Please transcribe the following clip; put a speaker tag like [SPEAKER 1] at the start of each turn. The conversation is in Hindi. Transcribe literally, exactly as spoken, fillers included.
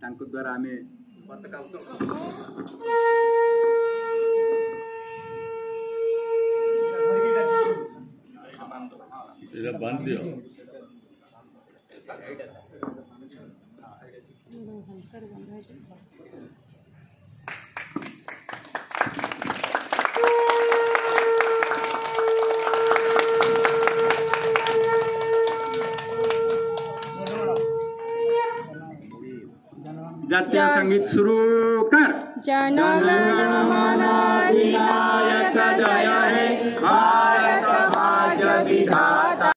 [SPEAKER 1] तांको द्वारा आमे पताका
[SPEAKER 2] इधर बांध दियो
[SPEAKER 1] जातीय संगीत शुरू कर।
[SPEAKER 3] जनगण मन अधिनायक जय हे भारत भाग्य विधाता।